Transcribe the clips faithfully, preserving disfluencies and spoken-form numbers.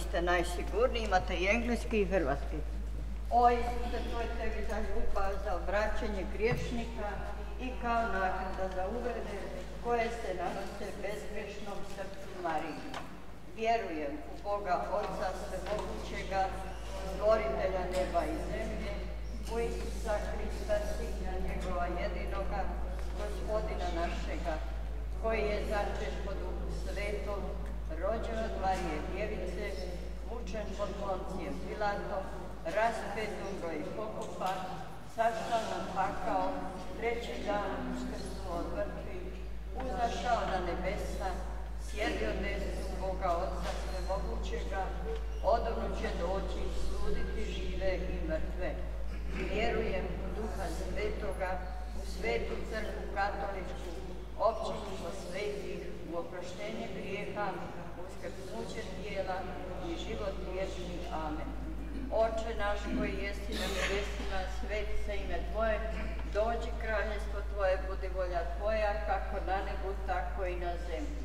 ste najsigurniji, imate i engleski i hrvatski. O Isuse, tvoj tebi za ljubav, za obraćanje griješnika i kao nagrada za uvrede koje se nanose bezgrešnom srcu Mariji. Vjerujem u Boga Oca Svemogućega, stvoritelja neba i zemlje, u Isusa Krista, Sina njegova jedinoga, Gospodina našega, koji je začet po Duhu Svetom, rođen od Marije Djevice, mučen pod Poncijem Pilatom, raspet, umro i pokopan, sašao na pakao, treći dan uskrsnuo od mrtvih, uzašao na nebesa, sjedio desnu Boga Oca Svemogućega, odavno će doći suditi žive i mrtve. Vjerujem u Duha Svetoga, u Svetu crkvu katoličku, općinstvo svetih, u oproštenje grijeha, u uskrsnuće tijela i život vječni. Amen. Oče naš koji jesi na nebesima, sveti se ime Tvoje, dođi kraljestvo Tvoje, budi volja Tvoja, kako na nebu, tako i na zemlji.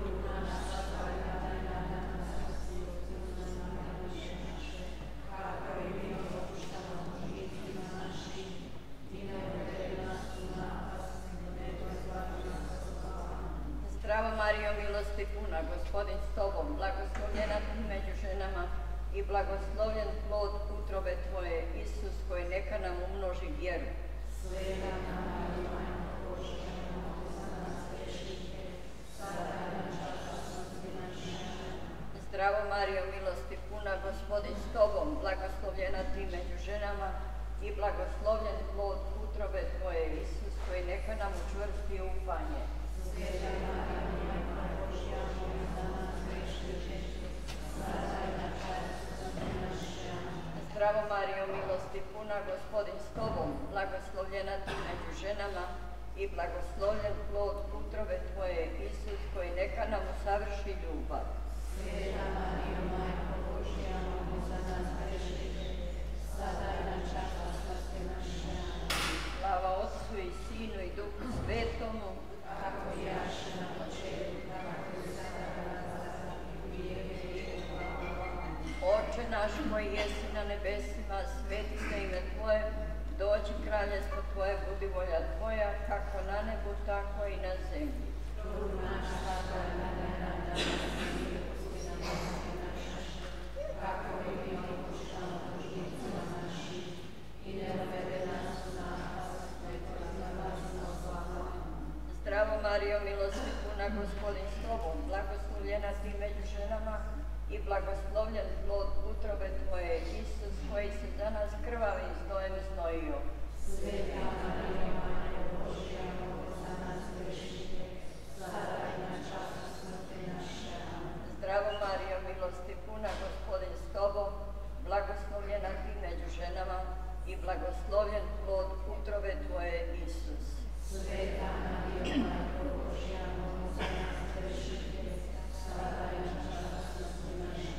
Zdravo Marijo, milosti puna, Gospodin s Tobom, blagoslovljena Ti među ženama i blagoslovljen plod utrobe Tvoje, Isus, koji neka nam umnoži vjeru. Sveta Marija, Majko Božja, molite za nas grešnike, sada i na čas smrti naše. Zdravo Marijo, milosti puna, Gospodin s Tobom, blagoslovljena Ti među ženama i blagoslovljen plod utrobe Tvoje, Isus, koji neka nam učvrsti ufanje. Sveta Marija, Majko Božja, molite za nas grešnike, sada i na čas smrti naše. Zdravo Marijo, milosti puna, Gospodin s Tobom, blagoslovljena Ti među ženama i blagoslovljen plod utrobe Tvoje, Isus, koji neka nam usavrši ljubav. Sveta Marijo, Majko Božja, molite za nas grešnike, sada i na čas smrti naše. Slava Otcu i Sinu i Duhu Svetomu, kako i jaše na početku, tako i sada i u vijeke vijekova. Oče naš koji jesi na nebesima, sveti se ime Tvoje, dođi kraljestvo Tvoje, budi volja Tvoja, kako na nebu, tako i na zemlji. Kruh naš svakodnevni nam daj i oprosti nam grijehe naše, kako i mi oproštamo dužnicima našim, i ne dovede nas u napast, nego nas zbavi od zla. Zdravo Marijo, milosti puna, Gospodin s Tobom, blagoslovljena Ti među ženama i blagoslovljen plod utrobe Tvoje, Isus, koji se za nas krvavim znojem znojio. Sveta Marijo, Majko Božja, molite za nas grešnike, sada i na čas smrti naše. Zdravo Marijo, milosti puna, Gospodin s Tobom, blagoslovljena Ti među ženama i blagoslovljen plod utrobe Tvoje, Isus. Sveta Marijo, Majko Božja, molite za nas grešnike, sada i na čas smrti naše.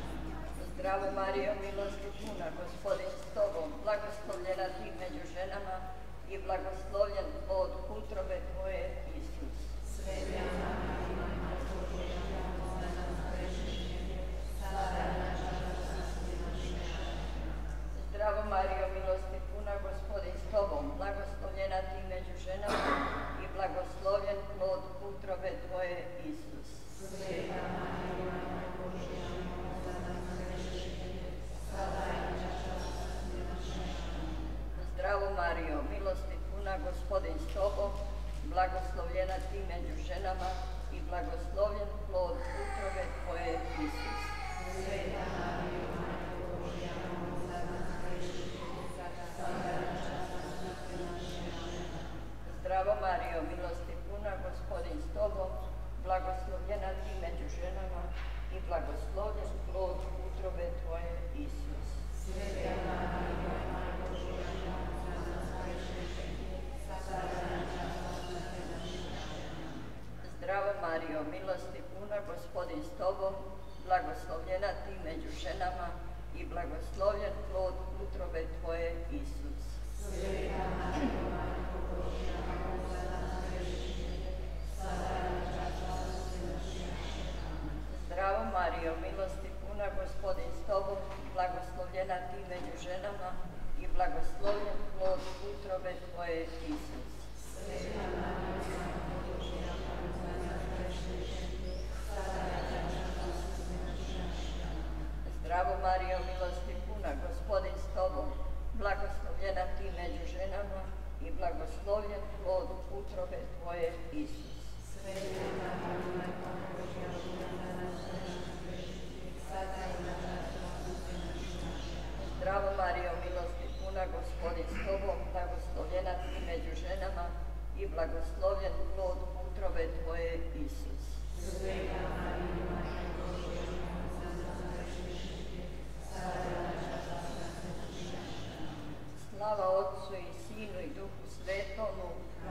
Zdravo Marijo, milosti puna, Gospodin s Tobom, blagoslovljena Ti među ženama i blagoslovljen plod utrobe Tvoje, Isus. Sveta Marijo, Majko Božja, molite za nas grešnike, sada i na čas smrti naše. Zdravo Marijo, milosti puna, Gospodin s Tobom, blagoslovljena Ti među ženama i blagoslovljen plod utrobe Tvoje, Isus. Sveta Marijo, Majko Božja, molite za nas grešnike, sada i na čas smrti naše. Zdravo Marijo, milosti puna, Gospodin s Tobom, blagoslovljena Ti među ženama i blagoslovljen plod utrobe Tvoje, Isus. Sveta Marijo, Majko Božja, molite za nas grešnike, sada i na čas smrti naše. Zdravo Marijo, milosti puna, Gospodin s Tobom, blagoslovljena Ti među ženama i blagoslovljen plod utrobe Tvoje, Isus. Sveta Marijo, Majko Božja, molite za nas grešnike, sada i na čas smrti naše. Zdravo Marijo, milosti puna, Gospodin s Tobom, blagoslovljena Ti među ženama i blagoslovljen plod utrobe Tvoje, Isus. Sveta Marijo, Majko Božja, molite za nas grešnike, sada i na čas smrti naše. Zdravo Marijo, milosti puna, Gospodin blagoslovljen plod utrobe Tvoje, Isus. Zdravo Marijo, milosti puna, Gospodin s Tobom, blagoslovljena Ti među ženama i blagoslovljen plod utrobe Tvoje, Isus. Slava Otcu i Sinu i Duhu Svetomu.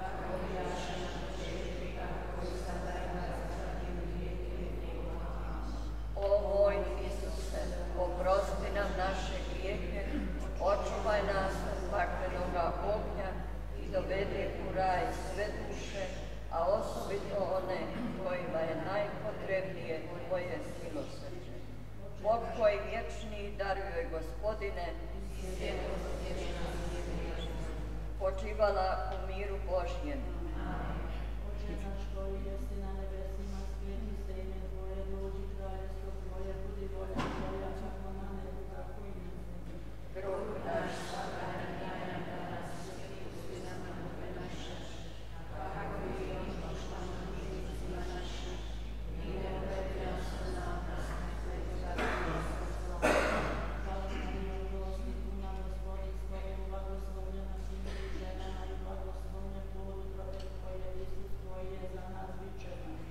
O moj Isuse, oprosti nam naše grijehe, očuvaj nas od paklenoga ognja i dovedi u raj sve duše, a osobito one kojima je najpotrebnije Tvoje milosrđe. Bog koji vječni daruje, Gospodine, počivala u miru Božjem. Oče naš koji jesi na nebesima, sveti se ime Tvoje, dođi kraljestvo Tvoje, budi volja Tvoja, kako na nebu, tako i na zemlji. Kruh naš svakdnevni daj nam danas i oprosti nam dugove naše, kako i mi oproštamo dužnicima našim, i ne uvedi nas u napast, nego zatvori nas od zla. Slava Marija, milosti puna, Gospodin s Tobom, blagoslovljena si među ženama i blagoslovljen plod utrobe Tvoje, Isus, koji je za nas bičevan.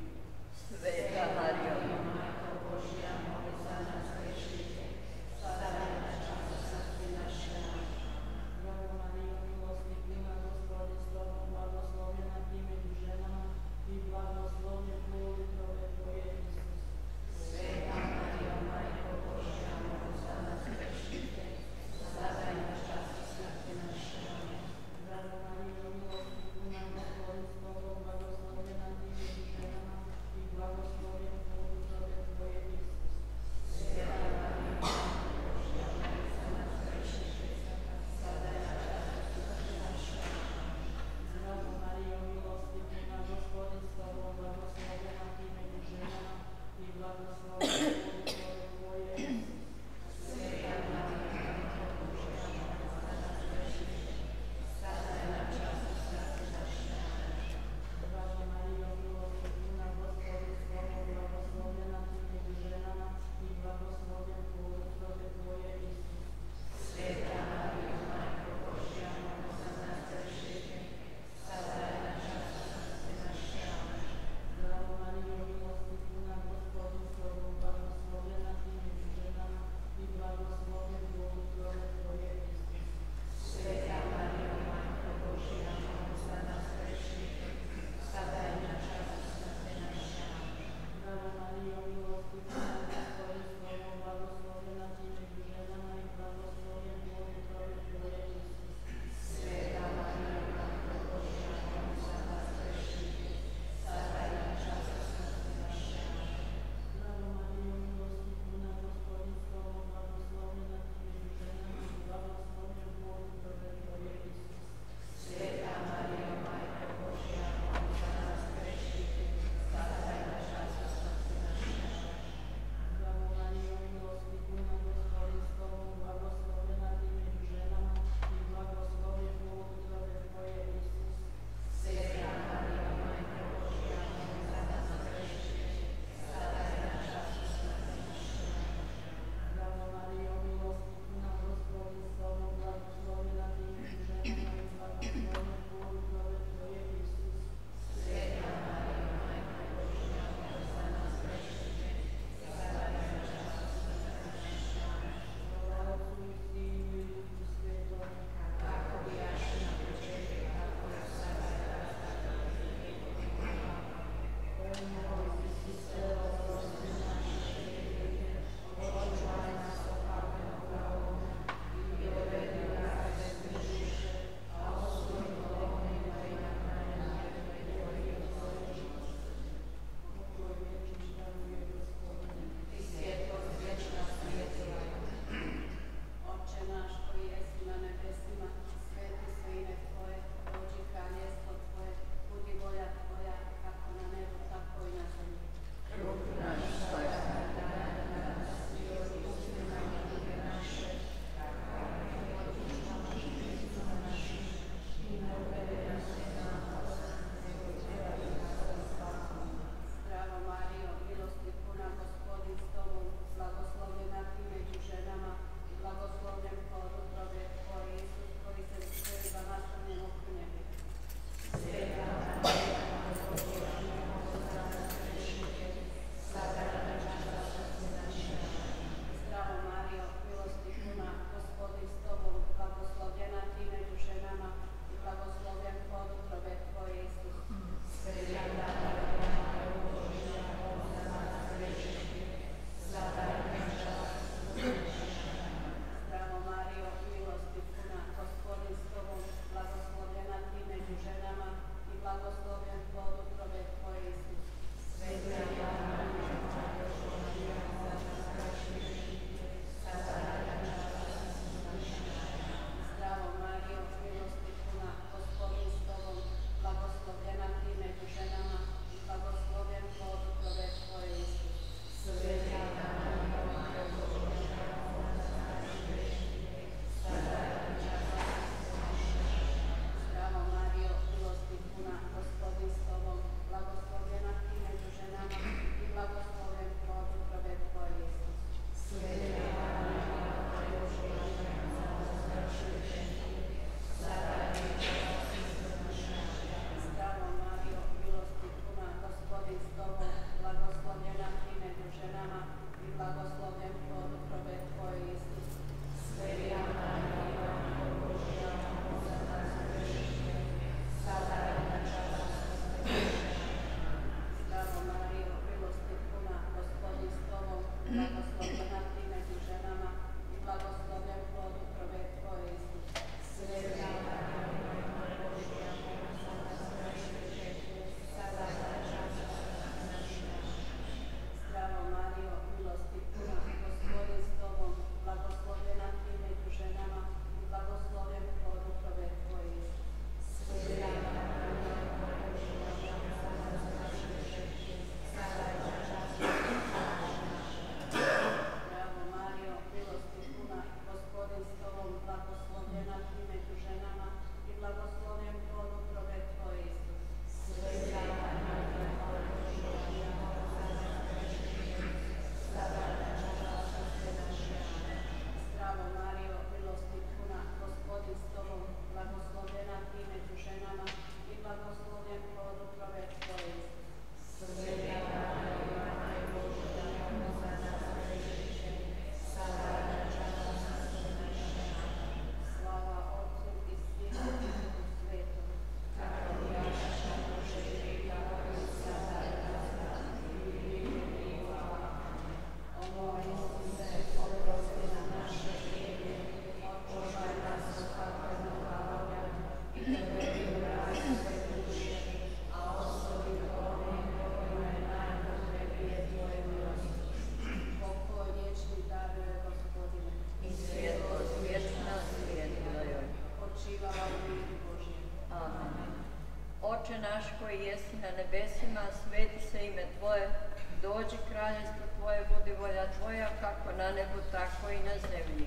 naš koji jesi na nebesima, sveti se ime Tvoje, dođi kraljestvo Tvoje, budi volja Tvoja, kako na nebu, tako i na zemlji.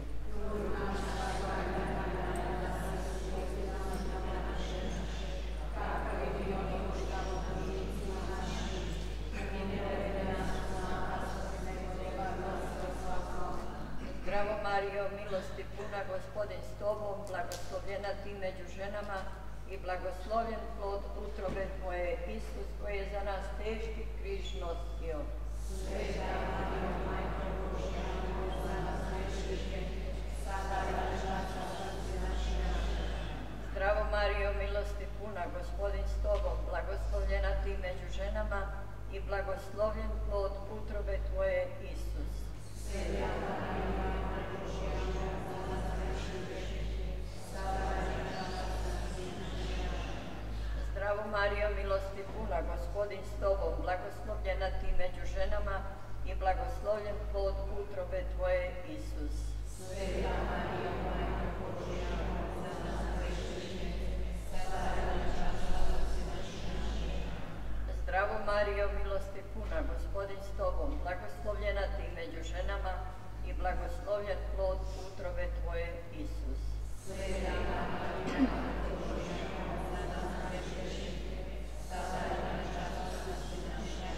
Zdravo Marijo, milosti puna, Gospodin s Tobom, blagoslovljena Ti među ženama i blagoslovljen plod utrobe Tvoje, Isus, koji je za nas teški križ nosio. Sveta Marijo, Majko Božja, molimo za nas grešnike, sada i na času smrti naše. Zdravo Marijo, milosti puna, Gospodin s Tobom, blagoslovljena Ti među ženama i blagoslovljen plod utrobe Tvoje, Isus. Sveta Marijo, Majko Božja, molimo za nas grešnike, sada i na času smrti naše. Zdravo Marijo, milosti puna, Gospodin s Tobom, blagoslovljena Ti među ženama i blagoslovljen plod utrobe Tvoje, Isus. Sveta Marijo, Majko Božja, molimo za nas grešnike, sada i na času smrti naše. Zdravo Marijo, milosti puna, Gospodin s Tobom, blagoslovljena Ti među ženama i blagoslovljen plod utrobe Tvoje, Isus. Sveta Marijo, Majko Božja, molimo za nas grešnike, sada i na času smrti naše.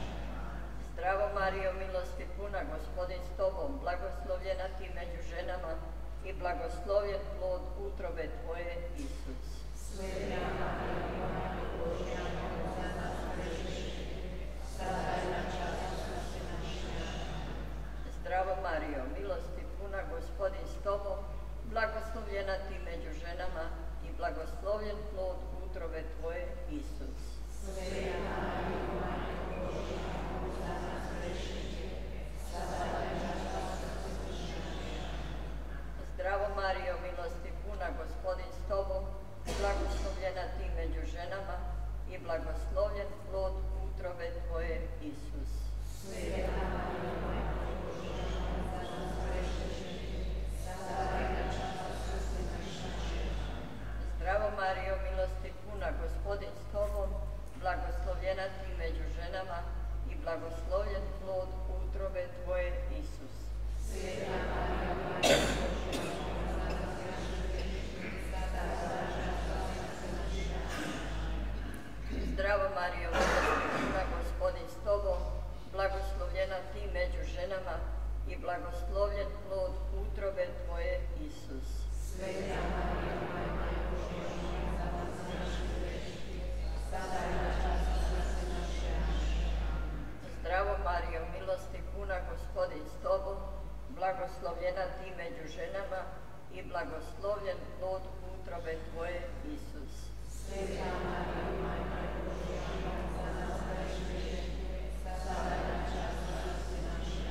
Zdravo Marijo, milosti puna, Gospodin s Tobom, blagoslovljena Ti među ženama i blagoslovljen plod utrobe Tvoje, Isus. Sveta Marijo, Majko Božja, molimo za nas grešnike, sada i na času smrti naše. Zdravo Marijo, milosti puna, Gospodin s Tobom, blagoslovljena Ti među ženama i blagoslovljen plod utrobe Tvoje, Isus. Sveta Marijo, Majko Božja, molimo za nas grešnike, sada i na času smrti naše. Zdravo Marijo, milosti puna, Gospodin s Tobom, blagoslovljena Ti među ženama i blagoslovljen plod utrobe Tvoje, Isus. Sveta Marijo, Majko Božja, molimo za nas grešnike, sada i na času smrti naše. Zdravo Marijo, milosti puna, Gospodin s Tobom, blagoslovljena Ti među ženama i blagoslovljen plod utrobe Tvoje, Isus. Sveta Marijo, Majko Božja, molimo za nas grešnike, sada i na času smrti naše. Zdravo Marijo, milosti puna, Gospodin s Tobom, blagoslovljena Ti među ženama i blagoslovljen plod utrobe Tvoje, Isus. Sveta Marijo, Majko Božja, molimo za nas grešnike, sada i na času smrti naše. Zdravo Marijo, milosti puna, Gospodin s Tobom, blagoslovljena Ti među ženama i blagoslovljen plod utrobe Tvoje, Isus. Sveta Marijo, Majko Božja, molimo za nas grešnike, sada i na času smrti naše.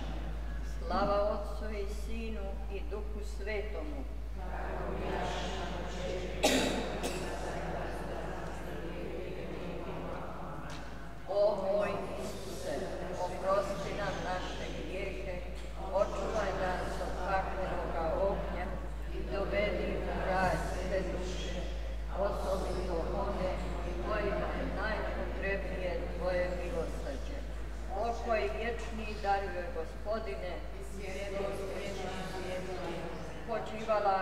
Slava Otcu i Sinu i Duhu Svetomu. Kako bijaše na početku, sada i uvijek i na vijeke vijekova. O moj Isuse, oprosti nam naše grijehe, očuvaj nas od paklenoga ognja i dovedi u raj sve duše, osobito one kojima je najpotrebnije Tvoje milosrđe. Pokoj vječni daruje, Gospodine, i svjetlost vječna svijetla. Počivala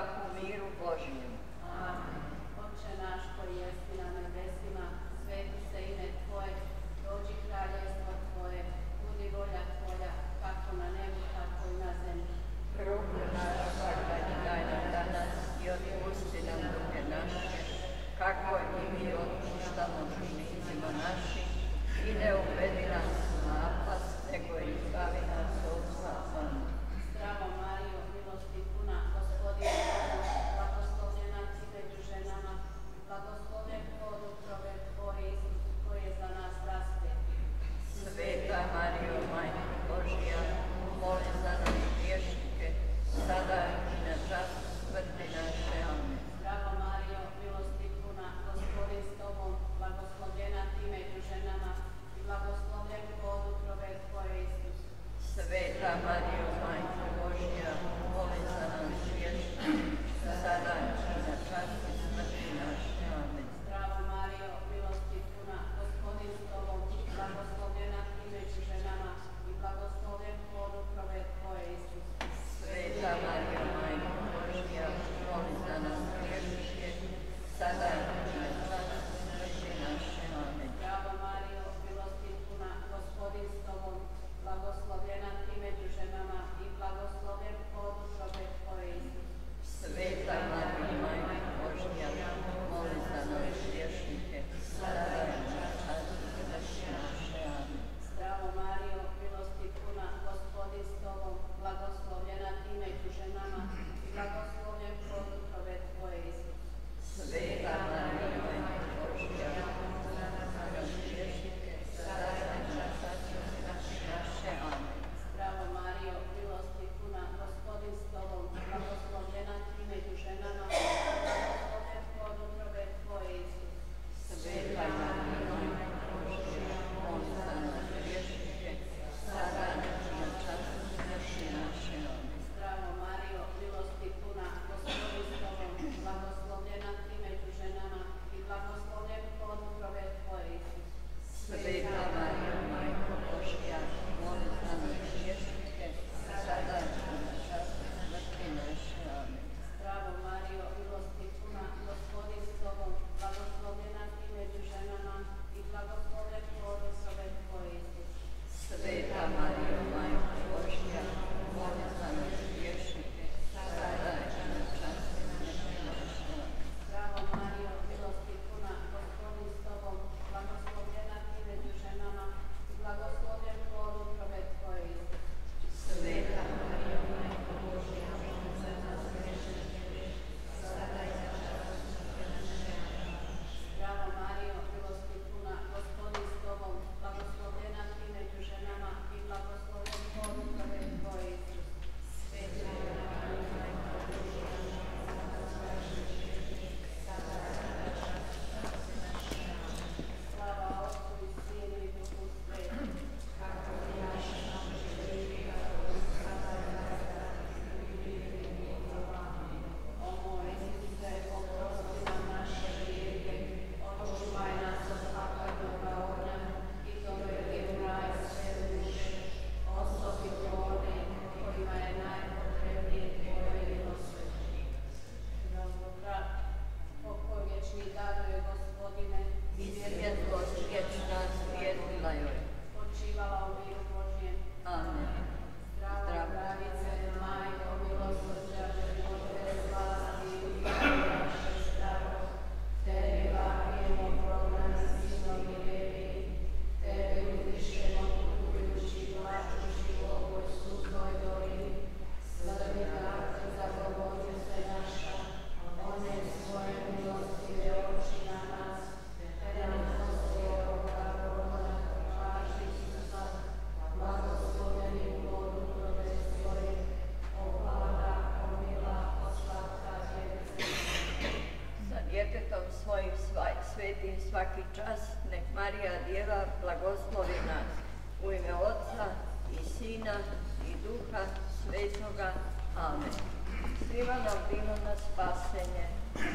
svetim svaki čas, nek Marija Djeva blagoslovi nas. U ime Otca i Sina i Duha Svetoga. Amen. Svima nam bilo na spasenje.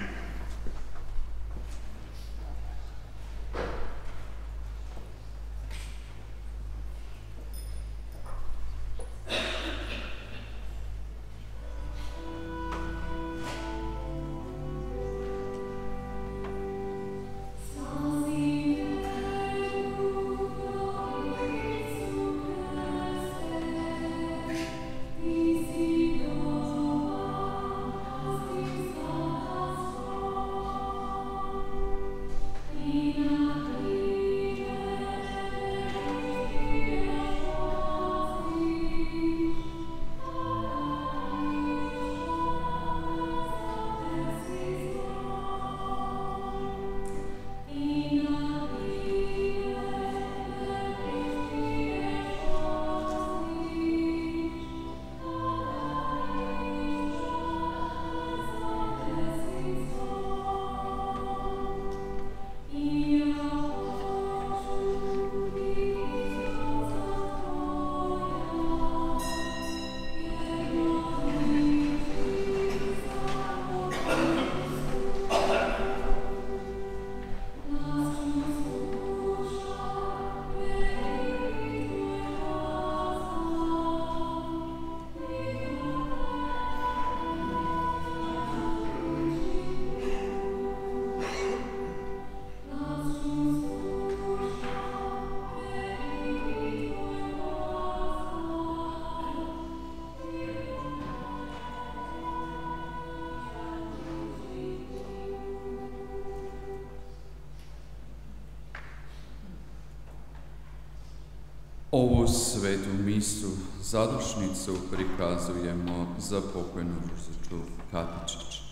Ovu svetu misu, zadušnicu prikazujemo za pokojnu Ružicu Katičić.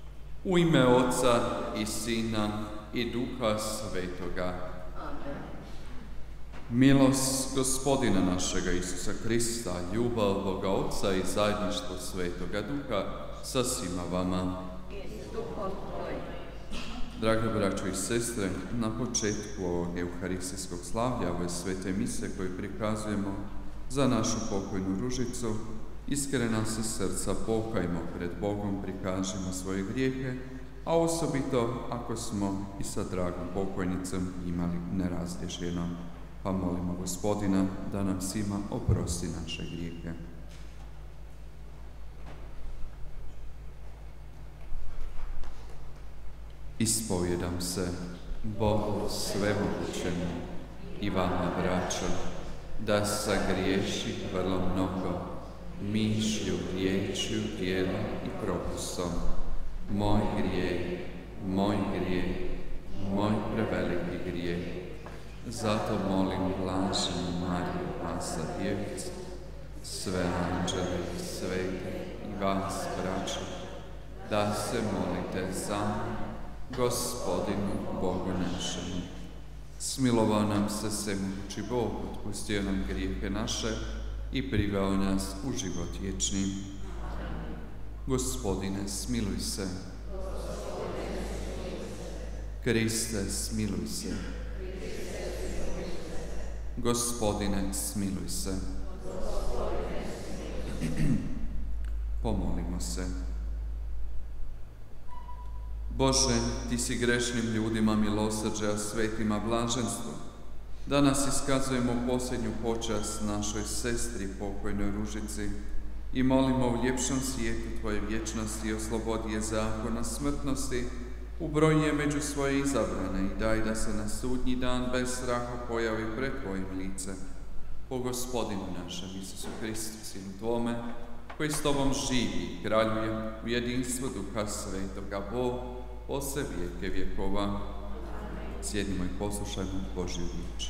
U ime Otca i Sina i Duha Svetoga. Amen. Milost Gospodina našega Isusa Krista, ljubav Boga Otca i zajedništvo Svetoga Duha sa svima vama. I s duhom tvojim. Drage braćo i sestre, na početku ovog euharistijskog slavlja, ove svete mise koje prikazujemo za našu pokojnu Ružicu, iskrena se srca pokajmo pred Bogom, prikažimo svoje grijehe, a osobito ako smo i sa dragom pokojnicom imali nerazriješeno. Pa molimo Gospodina da nam svima oprosti naše grijehe. Ispovjedam se Bogu svemogućemu i vama, braćo, da sagriješi vrlo mnogo, mišlju, riječju, djelom i propustom. Moj grijeh, moj grijeh, moj preveliki grijeh. Zato molim blaženu Mariju, Pasa djevicu, sve anđele, svete i vas, braćo, da se molite za mene, Gospodinu Bogu našemu. Smilovao nam se svemogući Bog, otpustio nam grijehe naše i priveo nas u život vječni. Gospodine, smiluj se. Kriste, smiluj se. Gospodine, smiluj se. Pomolimo se. Bože, Ti si grešnim ljudima milosrđe, a svetima blaženstvo. Danas iskazujemo posljednju počast našoj sestri, pokojnoj Ružici, i molimo u ljepšom svijetu Tvoje vječnosti i oslobodi je zakona smrtnosti, ubroj je među svoje izabrane i daj da se na sudnji dan bez straha pojavi pred Tvojim licem. Po Gospodinu našem Isusu Hristu, Sinu Tvome, koji s Tobom živi i kraljuje u jedinstvu Duha Svetoga, Bog, posle vijeke vjekova. Sjednimo i poslušajmo Božju riječ.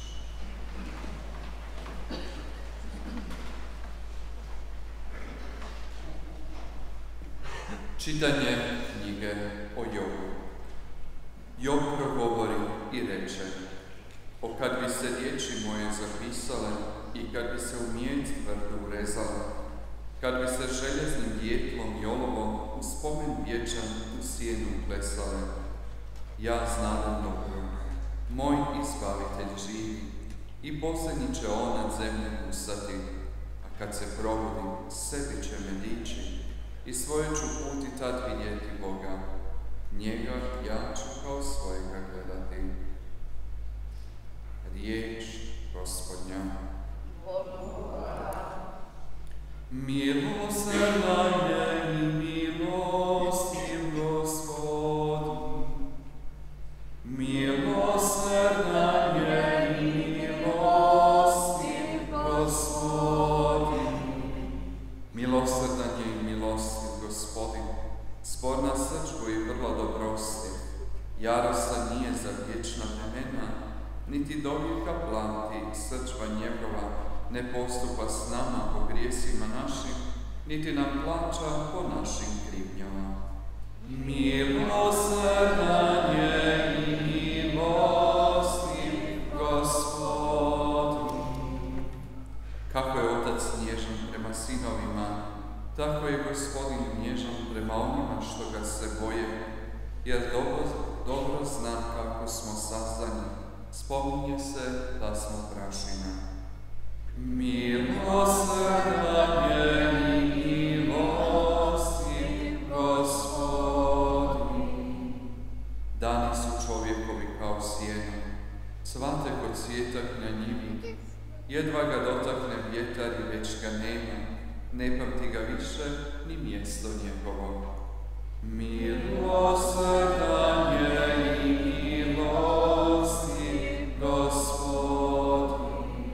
Čitanje knjige o Jobu. Job progovori i reče: O kad bi se riječi moje zapisale i kad bi se u mijet tvrdo urezale, kad bi se željeznim djetlom i olovom u spomen vječan u sjenu uklesale, ja znam dobro, moj izbavitelj živi i posljednji će on nad zemlju ustati, a kad se probudim, sebi će me dići i svoje ću puti tad vidjeti Boga. Njega ja ću kao svojega gledati. Riječ Gospodnja. Milosrdan je i milostiv Gospod. Milosrdan je i milostiv Gospod. Milosrdan je i milostiv Gospodin, spor na srčbu i vrlo dobrostiv. Jarostan nije za vječna vremena, niti dovijeka plamti srčba njegova, ne postupa s nama po grijesima našim, niti nam plaća po našim krivnjama. Milosrdan je i milostiv Gospod. Kako je Otac nježan prema sinovima, tako je Gospodin nježan prema onima što ga se boje, jer dobro, dobro zna kako smo sazdani, spominje se da smo prašina. Milosrdan je i milostiv Gospodin. Dani su čovjekovi kao sjeno, cvate kod cvijetak na njivi, jedva ga dotakne vjetar i već ga nema, ne pamti ga više ni mjesto njegovo. Milosrdan je i milostiv Gospodin.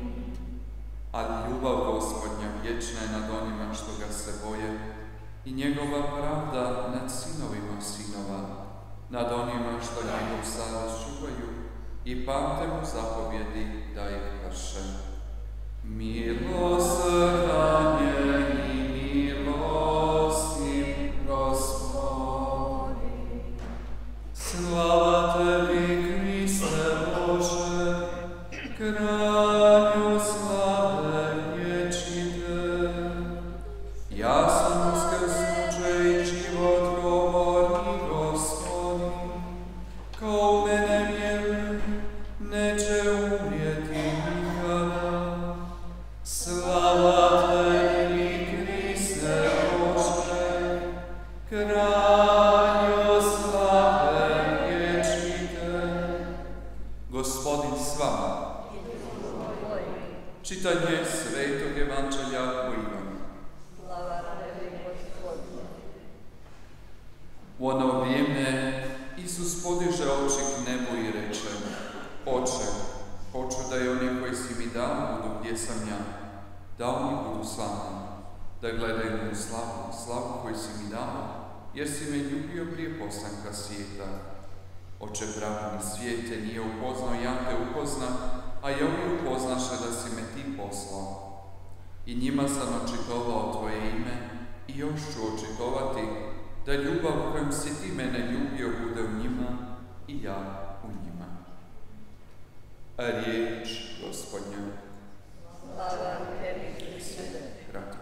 A ljubav Gospodnja vječna je nad onima što ga se boje i njegova pravda nad sinovima sinova, nad onima što njegov savez čuvaju i pamte mu zapovjedi da ih vrše. Milosrdan je i milostiv Gospodin. Slava tebi, Kriste Bože, Kralju slave vječite. Ja sam uskrsnuće i život govori Gospodin, ko u mene vjeruje, neće umrijeti nikada. Slava tebi, Kriste Bože, Kralju slave vječite. Gospodin s vama. Čitanje Svetog Evanđelja po Ivanu. Slava tebi, Gospodine. U ono vrijeme Isus podiže oči k nebu i reče: Oče, hoću da i oni koji si mi dao budu gdje sam ja, da oni budu sa mnom, da gledaju moju slavu, slavu koju si mi dao, jer si me ljubio prije postanka svijeta. Oče, pravni svijet te nije upoznao, ja te upoznam, a i ovi upoznaše da si me ti poslao. I njima sam očitovao tvoje ime i još ću očitovati, da ljubav kojom si ti mene ljubio bude u njima i ja u njima. A riječ Gospodnja. Slava tebi, Kriste. Kratko.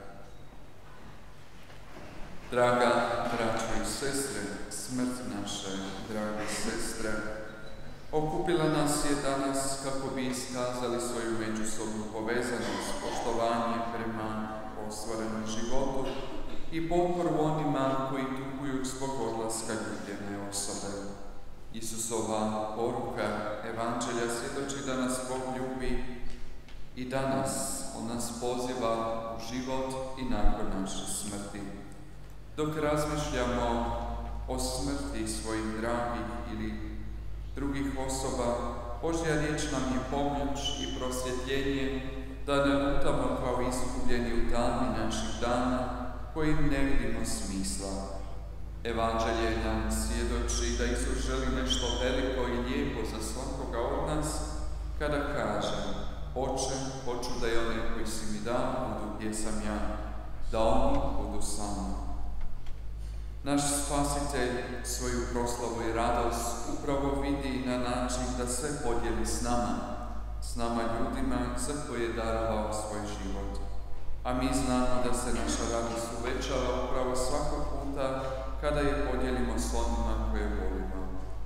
Draga braćo i sestre, smrt naše, drage sestre, okupila nas je danas kako bi iskazali svoju međusobnu povezanost, poštovanje prema ostvarenom životu i potporu onima koji tuguju zbog odlaska ljubljene osobe. Isusova poruka Evanđelja svjedoči da nas Bog ljubi i danas On nas poziva u život i nakon naše smrti. Dok razmišljamo o smrti svojih dragih ili drugih osoba, Božja riječ nam je pomoć i prosvjetljenje da ne lutamo kao izgubljeni u tami naših dana kojim ne vidimo smisla. Evanđelje nam svjedoči da Isus želi nešto veliko i lijepo za svakoga od nas kada kaže: Oče, hoću da i oni koji si mi dao budu gdje sam ja, da oni budu sa mnom. Naš Spasitelj svoju proslavu i radost upravo vidi na način da sve podijeli s nama, s nama ljudima za koje je darovao svoj život. A mi znamo da se naša radost uvećava upravo svakog puta kada je podijelimo s onima koje volimo.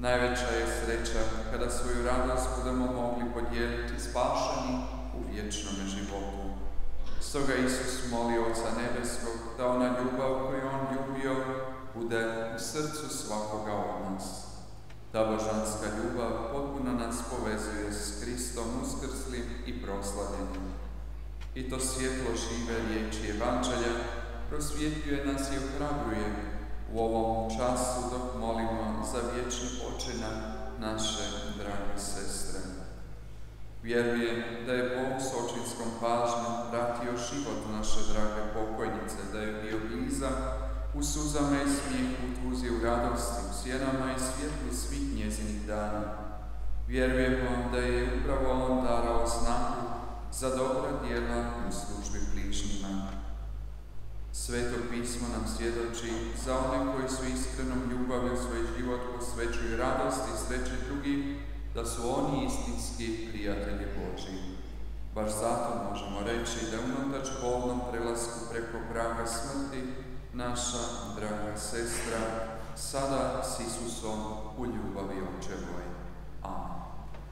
Najveća je sreća kada svoju radost budemo mogli podijeliti spašeni u vječnome životu. Stoga Isus moli Oca Nebeskog da ona ljubav koju on ljubio bude u srcu svakoga od nas. Ta božanska ljubav potpuno nas povezuje s Kristom uskrslim i proslavljenim. I to svjetlo žive riječi Evanđelja prosvjetljuje nas i ohrabruje u ovom času dok molimo za vječni počinak naše drage sestre. Vjerujem da je Bog s očinskom pažnjom pratio život naše drage pokojnice, da je bio blizak u suzama i smijehu, u tuzi, u radosti, u sjenama i svjetlu svih njezinih dana. Vjerujemo da je upravo on darao snagu za dobra djela u službi bližnjima. Sveto pismo nam svjedoči za one koji su iskrenom ljubavlju svoj život posvećuju radosti i sreći drugih, da su oni istinski prijatelji Božji. Baš zato možemo reći da unatoč bolnom prelasku preko praga smrti naša draga sestra sada s Isusom u ljubavi Očevoj. Amen.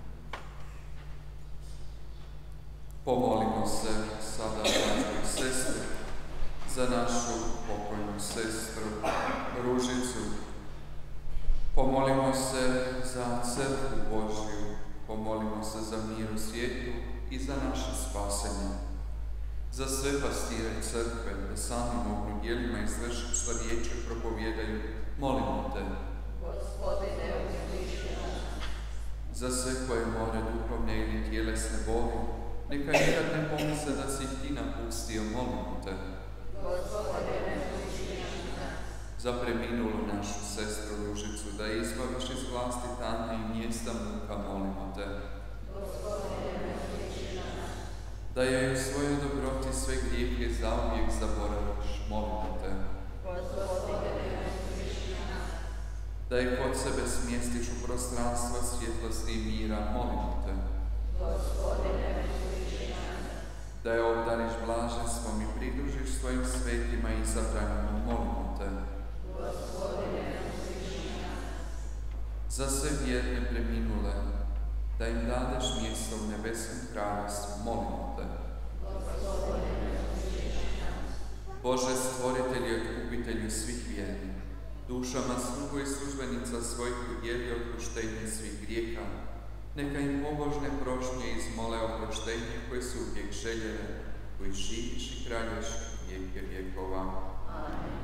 Pomolimo se sada, braćo i sestre, za našu pokojnu sestru Ružicu. Pomolimo se za crkvu Božju, pomolimo se za mir u svijetu i za naše spasenje. Za sve pastire crkve, da sami mogu djelima izvršiti što riječi propovijedaju, molimo te. Gospodine, usliši nas. Za sve koje more duhovne ili tjelesne boli, neka nikad ne pomisle da si ih ti napustio, molimo te. Gospodine, usliši nas. Za preminulu našu sestru Ružicu, da je izbaviš iz vlasti tame i mjesta muka, molimo te. Gospodine, usliši nas. Da je u svojoj dobroti sve grijehe zauvijek zaboraviš, molimo te. Gospodine, usliši nas. Da je kod sebe smjestiš u prostranstva svjetlosti i mira, molimo te. Gospodine, usliši nas. Da je obdariš blaženstvom i pridružiš svojim svetima i izabranima, molimo te. Gospodine, usliši nas. Za sve vjerne preminule, da im dadeš mjesto u nebeskom kraljevstvu, molimo te. Gospodine, usliši nas. Bože, stvoritelju i otkupitelju svih vjernih, dušama slugu i službenica svojih udjeli otpuštenje svih grijeha, neka im pobožne prošnje izmole oproštenje koje su uvijek željele, koji živiš i kraljuješ vijeke vjekova. Amen.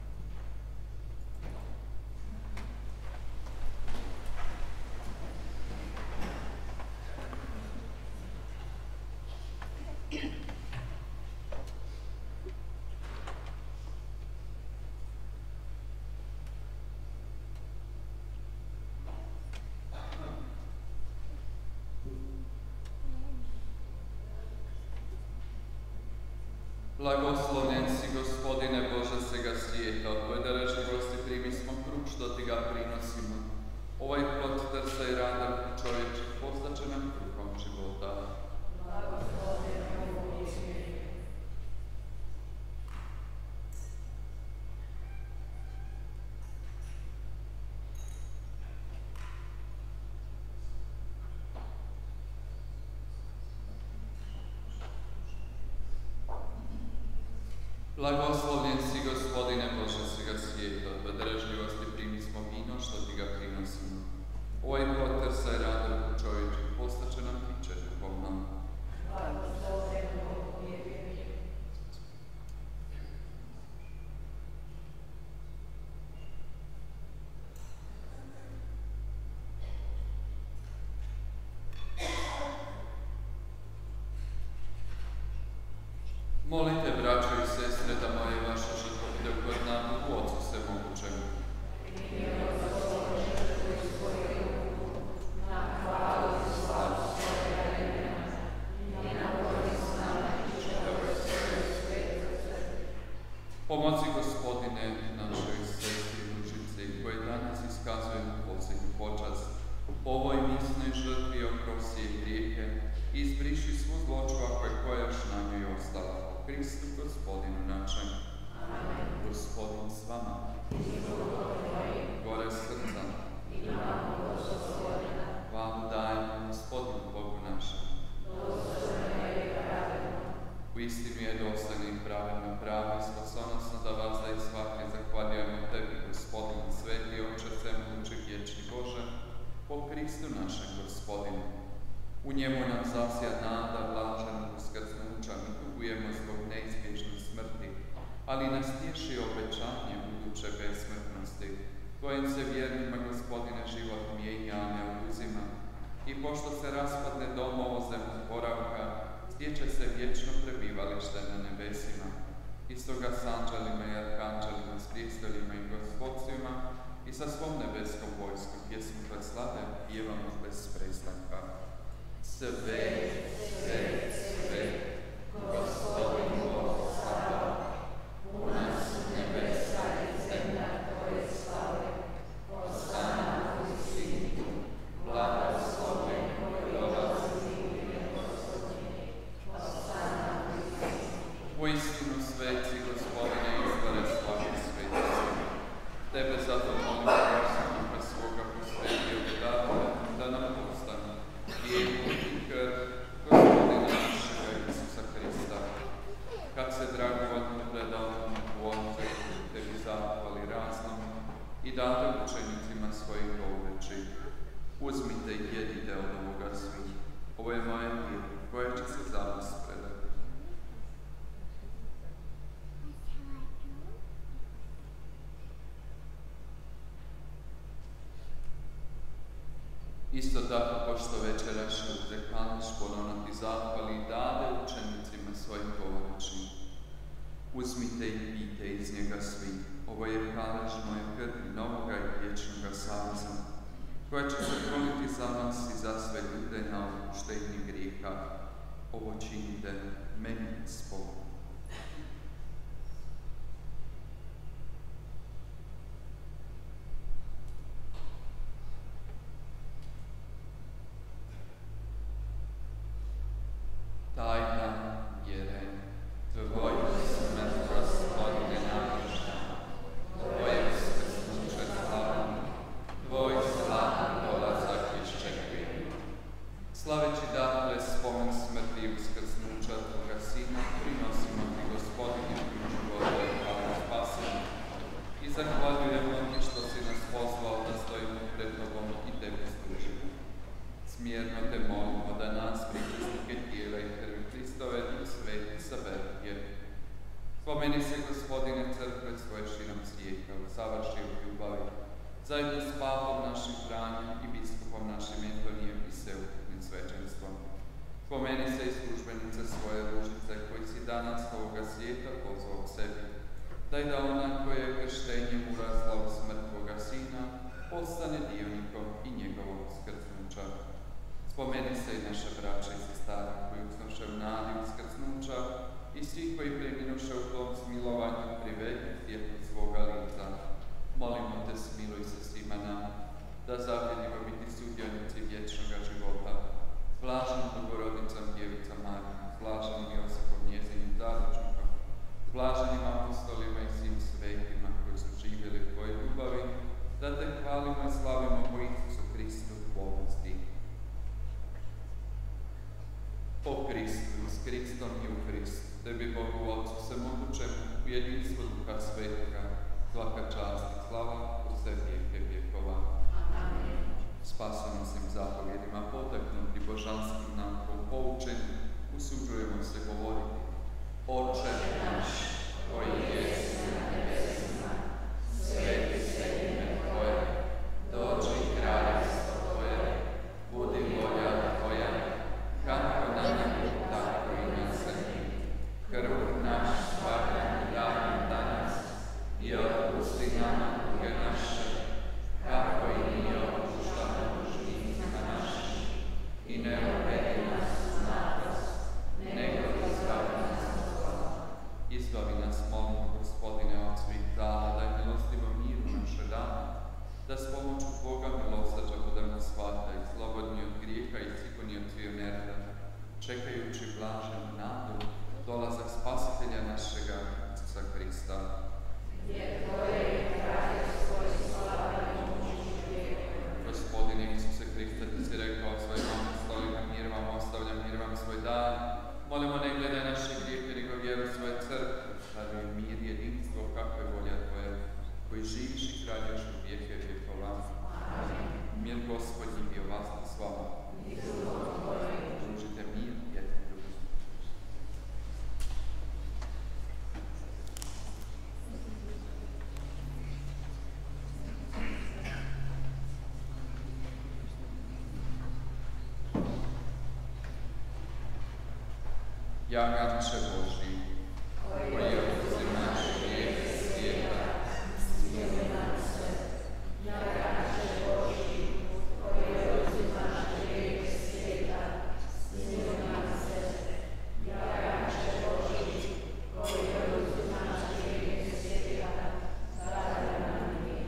Blagoslovljen si, Gospodine Bože svega svijeta, od tvoje darežljivosti primi smo kruh što ti ga prinosimo. Ovaj plod trsa i rada čovječe postaće nam kruhom života. Blagoslovljen Bog i svijet. Blagoslovljen si, Gospodine Bože svega svijeta, od tvoje darežljivosti primi smo vino što ti ga prinosimo. Ovaj plod trsa i rada čovječe postaće nam piće duhovno. Blagoslovljen Bog i svijet. Molite, braćo i sestre, da moja i vaša žrtva bude ugodna u Otcu Svemogućemu. Pomozi, Gospodine, našoj sestri Ružici, koje danas iskazujemo posljednju počast. Po ovoj misnoj žrtvi oprosti je grijehe i izbriši svu zloču ako je koja još na njoj ostala. Kristu, Gospodinu našem. Amen. Gospodin s vama. Gore srca. Kristu našem Gospodinu. U njemu nam zasja nada blaženog uskrsnuća, mi tugujemo zbog neizbježne smrti, ali nas tješi obećanje buduće besmrtnosti, kojim se vjernima, Gospodine, život mijenja, a ne oduzima. I pošto se raspadne dom ovozemnog boravka, stječe se vječno prebivalište na nebesima. I stoga s anđelima i arkanđelima, s prijestolima i gospodstvima i sa svom nebeskom vojskom pjesmu koje slave pjevamo bez prestanka. Sve, sve, sve, Gospodin Bog slava, puna su nebesa i zemlja Tvoje slave, Hosana u visini, blagosloven koji dolazi u ime Gospodnje, Hosana u visini. Uistinu sveci, Gospodine, izvore slave svetosti. Tebe zato molim Duha svoga posvetio Davida, da nam postane tijelo i krv Gospodina našega Isusa Hrista. Kad se dragovoljno predamo u Otcu, tebi zahvali raznom i dade učenicima svojih govoreći: uzmite i jedite od ovoga svi. Ovo je moje tijelo koje će se za vas predati. Isto tako, pošto večeraš uze kališ, ponovno ti zahvali i dade učenicima svojim govoreći: uzmite i pijte iz njega svi. Ovo je kališ moje krvi novoga i vječnoga saveza, koja će se proliti za nas i za sve ljude na oproštenje grijeha. Ovo činite meni spolu. Tajna vjere, Tvoju smrt, Gospodine, navještam, Tvoje uskrsnuće slavno, Tvoj slavan dolazak iščekujem. Slaveći dakle spomen smrti i uskrsnuća Tvoga Sina, prinosimo Ti, Gospodine, u životu i hvala spasenju. I zahvaljujemo Ti što si nas pozvao da stojimo pred Tobom i Tebi služimo. Smjerno Te molimo da nas, pritisnike tijela i krvi Hristove, i sveti saberuje. Spomeni se, Gospodine, crkve svoje širom svijeta, u savrši u ljubavi, zajedno s papom našim Franjom i biskupom našim Antonijem i sveukupnim svećenstvom. Spomeni se i službenice svoje Ružice, koji si danas ovoga svijeta pozvao k sebi. Daj da ona koja je krštenjem urazla u smrt Tvoga Sina, postane dionikom i njegovog uskrsnuća. Spomeni se i naše braće i sestara koji usnoše u nadi uskrsnuća i svi koji preminuše u tom smilovanju privedi svjetlo svoga lica. Molimo Te, smiluj se svima nama, da zavjedljivo biti sudjenici vječnoga života. S blaženom Bogorodicom Djevicom Marijom, s blaženim Josipom njezinim zaručnikom, s blaženim apostolima i svim svetima koji su živjeli u Tvojoj ljubavi, da Te hvalimo i slavimo po Isusu Kristu Tvojosti. Po Kristu i s Kristom i u Kristu, Tebi Bogu Otcu Svemogućemu, u jedinstvu Duha Svetoga, svaka čast i slava u sve vijeke vjekova. Amen. Spasenim svim zapovjedima, potaknuti božanskim naukom poučeni, usuđujemo se govoriti: Oče naš, koji jesi na nebesima, sveti se ime Tvoje, dođi kraljevstvo Tvoje, budi volja Tvoja, kako na nebu, tako i na zemlji. Kruh naš svakdanji daj nam danas i otpusti nama duge naše, kako i mi otpuštamo dužnicima našim. I ne uvedi nas u napast, nego izbavi nas od zla. Izbavi nas, molimo, Gospodine, od svih zala, daj milostivo miru naše dane, da s pomoću Boga milosrđa budemo svata i slobodni od grijeha i sigurni od sviju nereda, čekajući blaženu nadu, dolazak Spasitelja našega Isusa Hrista. Jer Tvoje je kraljevstvo i slava i moć i vjekova. Gospodine Isuse Hriste, Ti si rekao svojim apostolima: mir vam ostavljam, mir vam svoj dan. Molimo, ne gledaj naše grijehe, nego vjeru svoje crkve, stavi mir, jedinstvo, kako je volja Tvoja, koji živiš i kraljuješ u vijeke vjekova. Amen. Mir Gospodnji bio vas s vama. Pružite mir jedni drugim. Jaganče Božji, koji uzimaš grijeh svijeta, smili nam se. Jaganče Božji, koji uzimaš grijeh svijeta, smili nam se. Jaganče Božji, koji uzimaš grijeh svijeta, zadaj nam mir.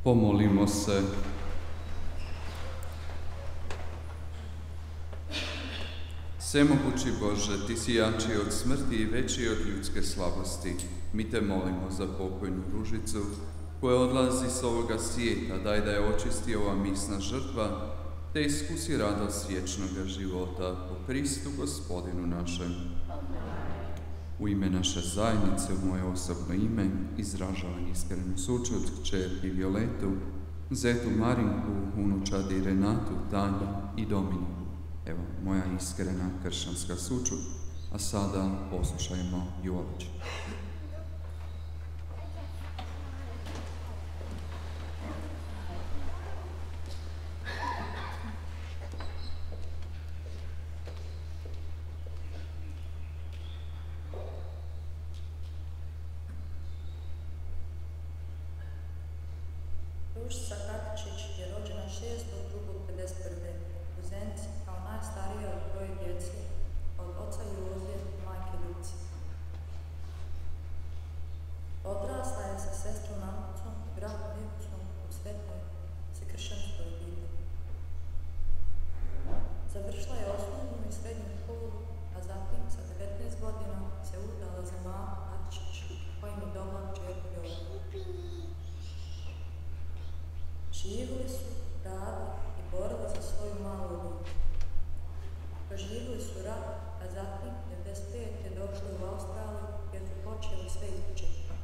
Pomolimo se. Svemogući Bože, Ti si jači od smrti i veći od ljudske slabosti. Mi Te molimo za pokojnu Ružicu, koja odlazi s ovoga svijeta, daj da je očisti ova misna žrtva, te iskusi radost vječnoga života po Kristu Gospodinu našem. U ime naše zajednice, u moje osobno ime, izražavam iskrenu sućut kćerki Violetu, zetu Marinku, unučadi Renatu, Tanju i Dominiku. Evo, moja iskrena kršćanska sućut, a sada poslušajmo Julač. Ružica Katičić je rođena šestog drugog pedeset prve u Zenici kao najstarija od troje djece od oca Jozije i majke Ljubice. Odrasla je sa sestrom Anicom i bratom Mirkusom u svetoj se kršćanskoj obitelji. Završila je osnovnu i srednju školu, a zatim sa devetnaest godina se udala za Maru Katičić, kojim je dobila kćerku Violetu. Živjeli su, radili i borili za svoju malu obitelj. Proživjeli su rat, a zatim devedeset pete došli u Australiju gdje su počeli sve izpočetka.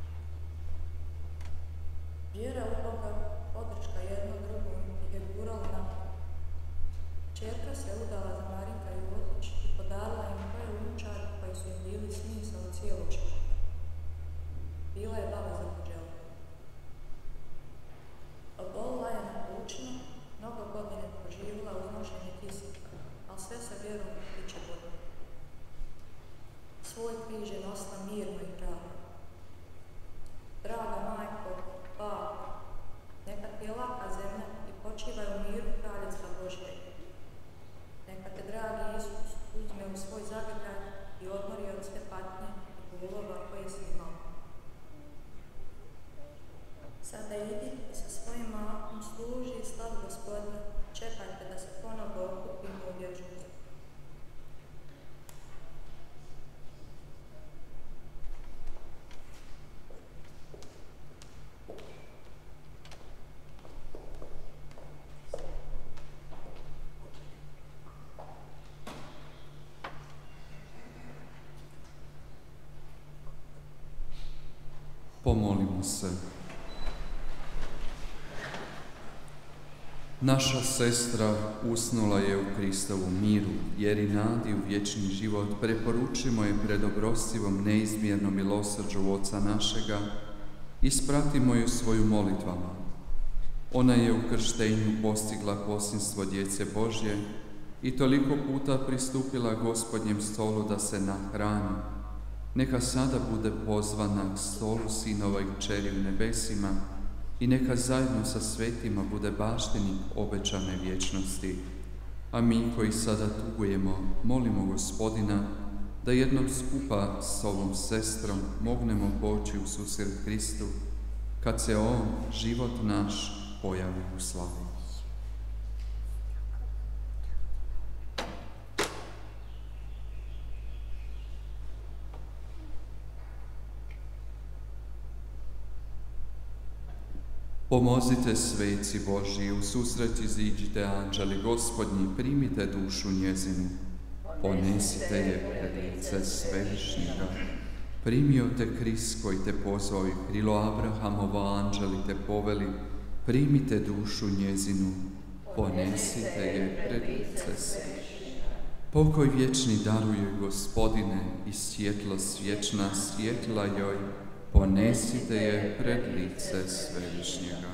Vjera u Boga, podrška jedno drugom ih je gurala naprijed. Kćerka se udala za Marinka Jozić i podarila im koje unčari koji su im bili smisao cijelog života. Bila je baba za pođelu. Obolila je na plućima, mnogo godine proživjela uznošenje kisika, ali sve sa vjerom bit će bolje. Svoj križ je nosila mirno i pravo. Draga majko, babo, neka ti je laka zemlja i počivaj u miru kraljevstva Božje. Neka te dragi Isus uzme u svoj zagrljaj i odmori od sve patnje i bolova koje si imao. Sada idi i sa svojim mahom služi i slavi Gospodina, čekajte da se ponovo okupimo u vječnosti. Pomolimo se. Naša sestra usnula je u Kristovu miru, jer i nadi u vječni život preporučimo je pred oprostivom neizmjernom milosrđu Oca našega i ispratimo ju svoju molitvama. Ona je u krštenju postigla posinstvo djece Božje i toliko puta pristupila Gospodnjem stolu da se nahrani. Neka sada bude pozvana k stolu sinova i kćeri u nebesima i neka zajedno sa svetima bude baštenik obećane vječnosti. A mi koji sada tugujemo, molimo Gospodina da jednom skupa s ovom sestrom mognemo poći u susret Kristu, kad se On, život naš, pojavi u slavi. Pomozite sveci Božji, u susret iziđite anđeli Gospodnji, primite dušu njezinu, ponesite je pred lice Svevišnjega. Primio te Krist koji te pozvao i krilo Abrahamova anđeli te poveli, primite dušu njezinu, ponesite je pred lice Svevišnjega. Pokoj vječni daruj Gospodine i svjetlost vječna svjetla joj, ponesite je pred lice Svevišnjega.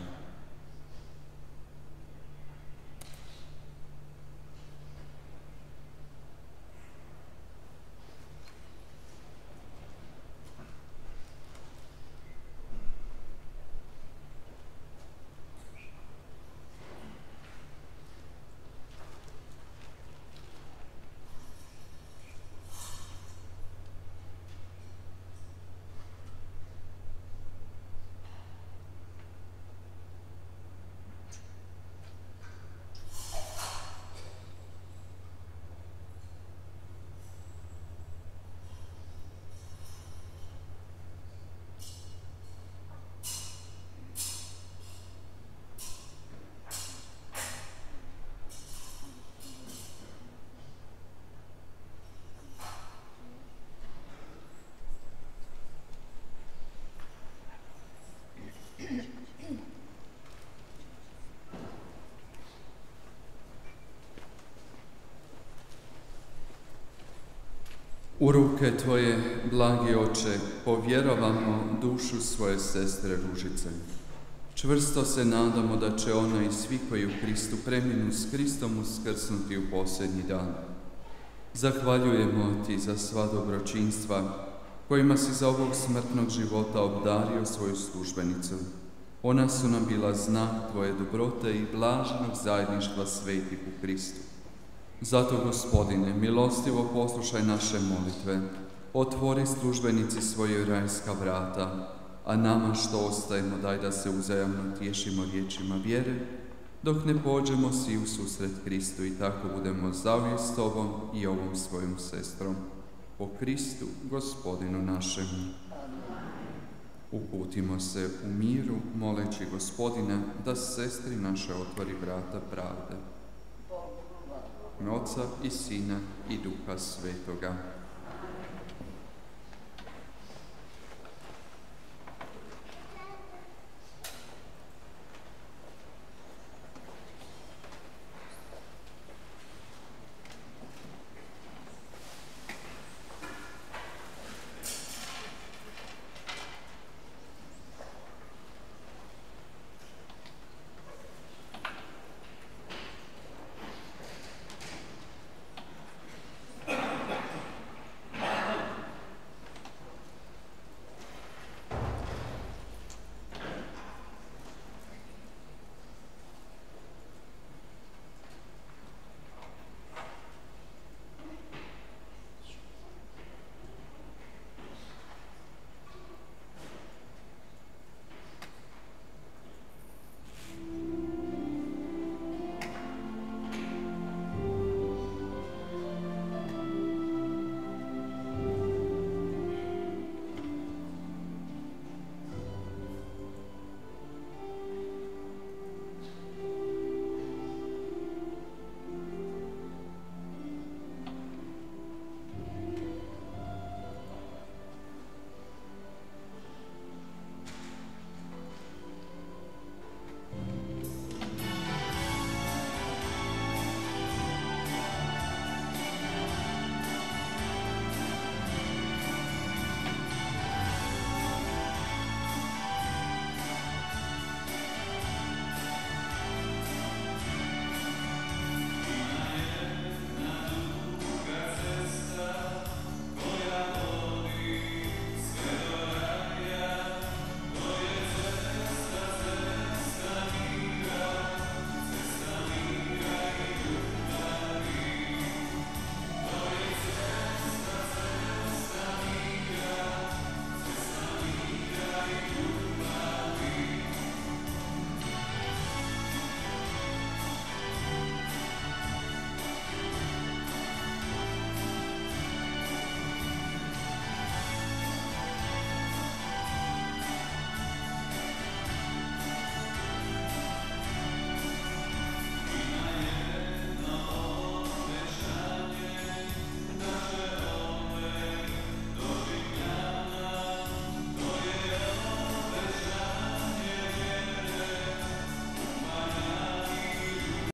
U ruke Tvoje, blagi Oče, povjerovamo dušu svoje sestre Ružice. Čvrsto se nadamo da će ona i svi koji u Kristu preminu s Kristom uskrsnuti u posljednji dan. Zahvaljujemo Ti za sva dobročinstva kojima si za ovog smrtnog života obdario svoju službenicu. Ona su nam bila znak Tvoje dobrote i blaženog zajedništva svetih u Kristu. Zato, Gospodine, milostivo poslušaj naše molitve, otvori službenici svoje rajska vrata, a nama što ostajemo daj da se uzajamno tješimo riječima vjere, dok ne pođemo svi u susret Kristu i tako budemo zauvijek s Tobom i ovom svojom sestrom. Po Kristu, Gospodinu našemu. Uputimo se u miru, moleći Gospodina da sestri naše otvori vrata pravde. Oca i Sina i Duha Svetoga.